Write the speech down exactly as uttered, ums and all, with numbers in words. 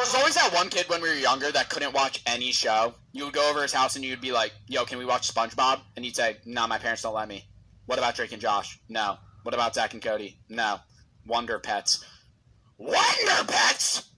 was always that one kid when we were younger that couldn't watch any show. You would go over his house and you'd be like, yo, can we watch SpongeBob? And he'd say, no, my parents don't let me. What about Drake and Josh? No. What about Zach and Cody? No. Wonder Pets. Wonder Pets?